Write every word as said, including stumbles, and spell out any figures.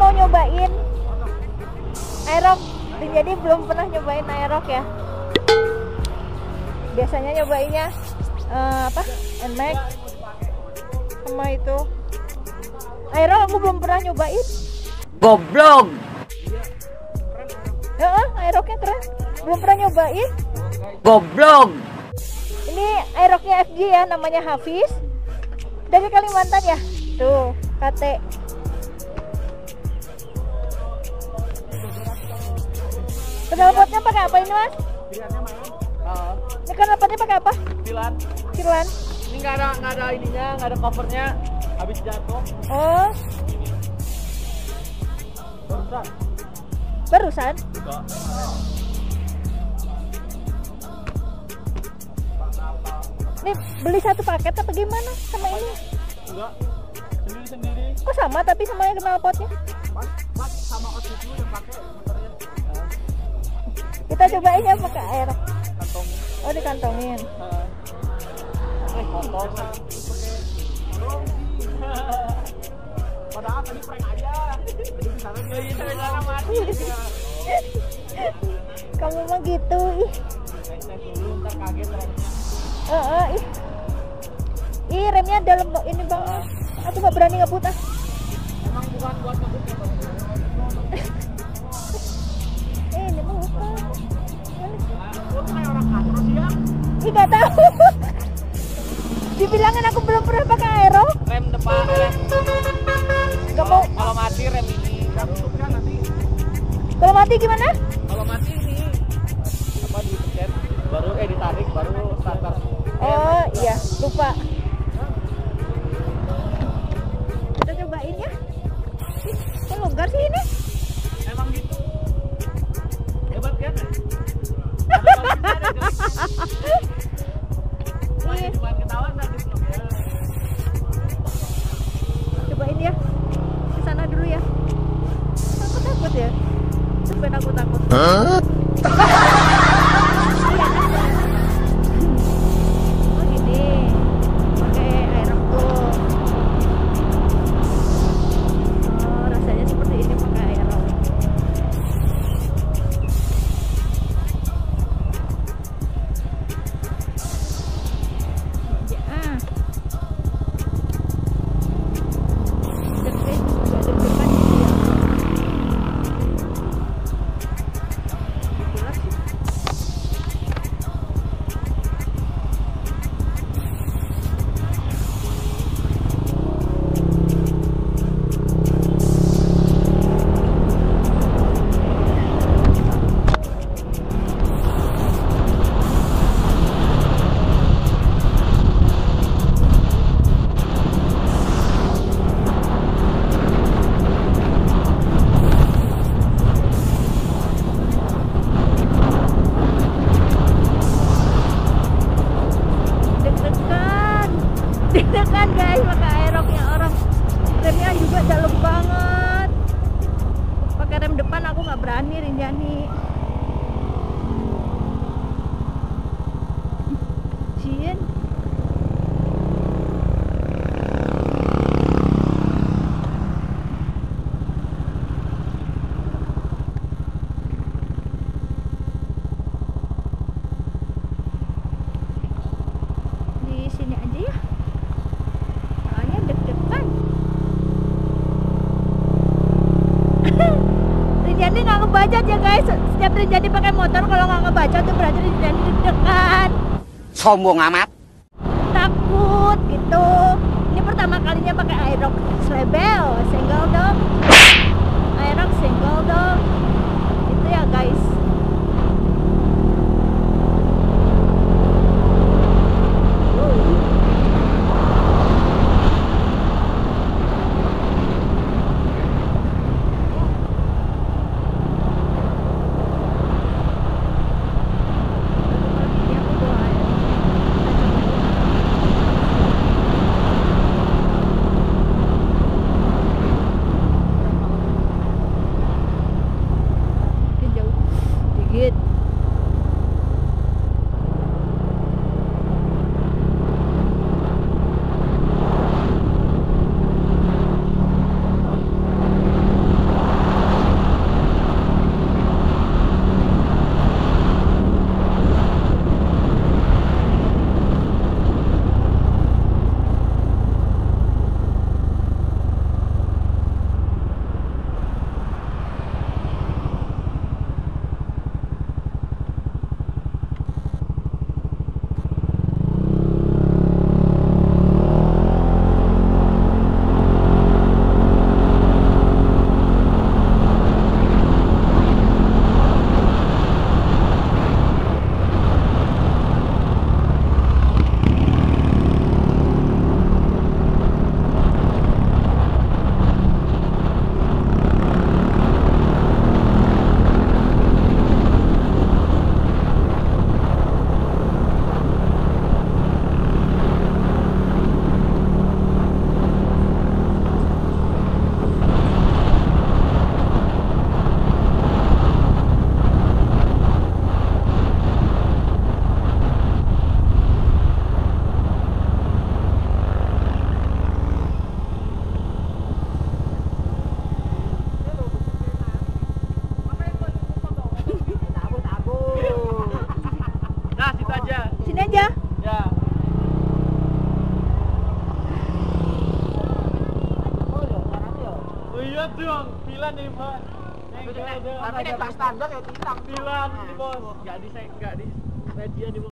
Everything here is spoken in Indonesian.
mau nyobain aerox. Jadi belum pernah nyobain aerox ya. Biasanya nyobainnya uh, apa? N Max sama itu. Aerox aku belum pernah nyobain. Goblok. Heeh, aeroxnya keren. Belum pernah nyobain. Goblok. Ini aeroxnya F G ya, namanya Hafiz. Dari Kalimantan ya. Tuh, K T. Knalpotnya pakai apa ini, Mas? Uh, Ini knalpotnya pakai apa? Pilan. Kirlan. Ini nggak ada nggak ada ininya, nggak ada covernya. Habis jatuh. Oh, Barusan. barusan. Enggak. Nih, beli satu paket apa gimana sama ini? Enggak. Sendiri sendiri. Kok sama tapi semuanya knalpotnya? Mas, mas sama outfit dulu yang pakai motornya. Kita cobain ya pakai aerox. Kantong. Oh, dikantongin. Uh, eh, kotor. Padahal tadi prank aja. Jadi di sana dia ini sana mati. Kamu mah gitu, ih. Naik dulu, ntar kaget remnya. Eh, eh, ih. Ih, remnya dalam ini banget. Aku nggak berani ngebut ah. Emang bukan buat ngebut ya, Bang? Eh, ini mah bukan. Lu kayak orang kantor sih ya? Ih, nggak tahu. Dibilangin aku belum pernah pakai aerox. Rem depan, rem. Gak mau. Kalau mati rem ini. Kan nanti. Kalau mati gimana? Kalau mati ini apa dipencet baru eh ditarik baru starter. Oh iya, lupa. Kita cobain ya. Ih, kok longgar sih ini? Emang gitu. Hebat kan? Masih cuma ketahuan tadi belum ya. Cobain ya. Ke sana dulu ya. Aku takut ya. Sampai aku takut. Hah? Oh gini. Pakai aerox tuh. Oh, rasanya seperti ini pakai aerox. Ya. Deg-deg, juga deg-degan gitu ya. Itulah sih. Deg-degan, deg-degan guys pakai aeroxnya orang. Remnya juga dalam banget. Pakai rem depan aku nggak berani Rinjani. Cien. Di sini aja ya. Soalnya deg-degan. Rinjani nggak ngebacot ya guys. Setiap Rinjani pakai motor kalau nggak ngebacot tuh berarti Rinjani deg-degan. Sombong amat. Takut gitu. Ini pertama kalinya pakai aerox label single dong. Aerox single dong. Itu ya guys. sini aja. Ya. Oh iya dong, bilang nih Pak. Tapi nek pas standar ya tilang. Bilang nih Bos, enggak di enggak di media nih.